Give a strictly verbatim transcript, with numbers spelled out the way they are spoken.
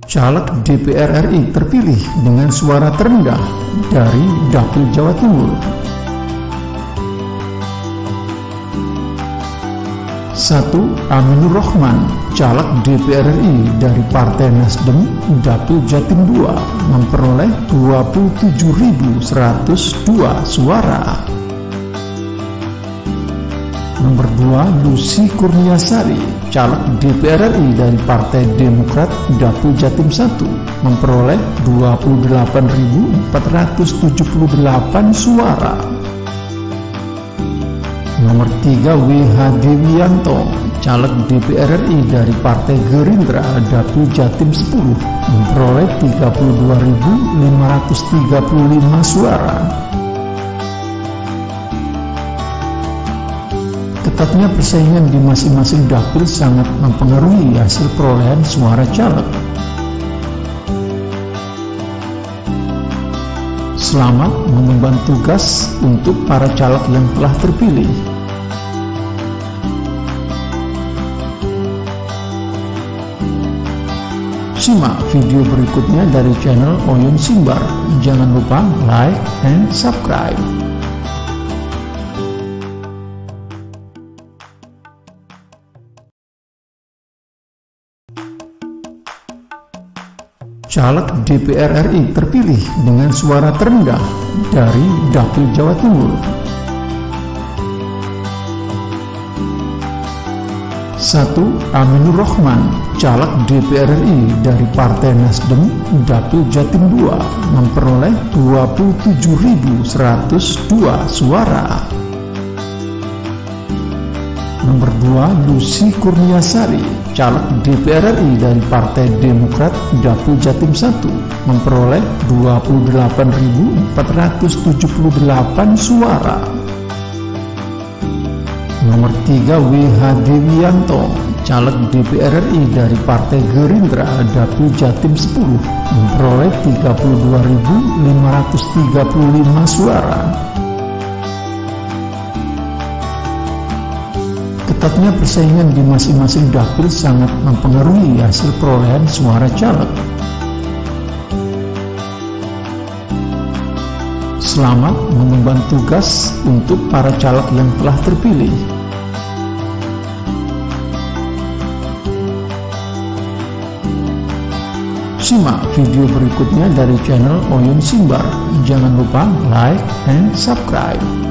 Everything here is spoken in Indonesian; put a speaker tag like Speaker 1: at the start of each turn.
Speaker 1: Caleg D P R R I terpilih dengan suara terendah dari Dapil Jawa Timur. satu. Aminur Rohman, caleg D P R R I dari Partai Nasdem, Dapil Jatim dua, memperoleh dua puluh tujuh ribu seratus dua suara. Nomor dua. Lucy Kurniasari, caleg D P R R I dari Partai Demokrat, Dapil Jatim satu, memperoleh dua puluh delapan ribu empat ratus tujuh puluh delapan suara. Nomor tiga. W H Dewianto, caleg D P R R I dari Partai Gerindra, Dapil Jatim sepuluh, memperoleh tiga puluh dua ribu lima ratus tiga puluh lima suara. Ketatnya persaingan di masing-masing dapil sangat mempengaruhi hasil perolehan suara caleg. Selamat mengemban tugas untuk para caleg yang telah terpilih. Simak video berikutnya dari channel Oyun Simbar. Jangan lupa like and subscribe. Caleg D P R R I terpilih dengan suara terendah dari Dapil Jawa Timur. satu. Aminur Rohman, caleg D P R R I dari Partai Nasdem, Dapil Jatim dua, memperoleh dua puluh tujuh ribu seratus dua suara. Nomor dua. Lucy Kurniasari, caleg D P R R I dari Partai Demokrat, Dapil Jatim satu, memperoleh dua puluh delapan ribu empat ratus tujuh puluh delapan suara. Nomor tiga. W H Dewianto, caleg D P R R I dari Partai Gerindra, Dapil Jatim sepuluh, memperoleh tiga puluh dua ribu lima ratus tiga puluh lima suara. Ketatnya persaingan di masing-masing dapil sangat mempengaruhi hasil perolehan suara caleg. Selamat mengemban tugas untuk para caleg yang telah terpilih. Simak video berikutnya dari channel Oyun Simbar. Jangan lupa like and subscribe.